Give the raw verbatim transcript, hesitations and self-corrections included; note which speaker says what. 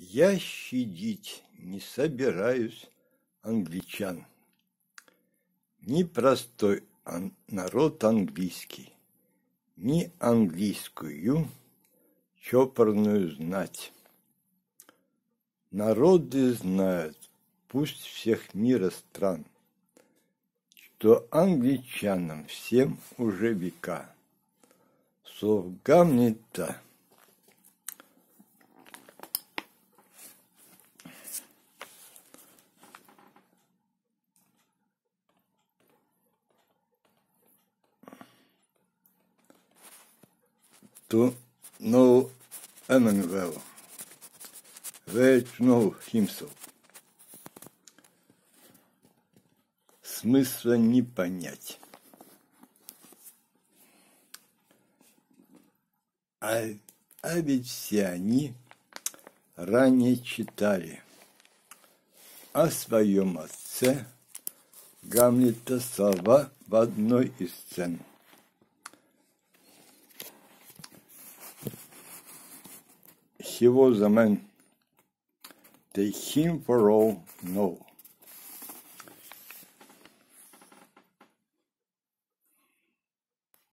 Speaker 1: Я щадить не собираюсь англичан. Ни простой ан- народ английский, ни английскую чопорную знать. Народы знают, пусть всех мира стран, что англичанам всем уже века. Слов Гамлета to know Emmanuel, where to know himself. Смысла не понять. А, а ведь все они ранее читали о своем отце Гамлета слова в одной из сцен. He was a man, take him for all know.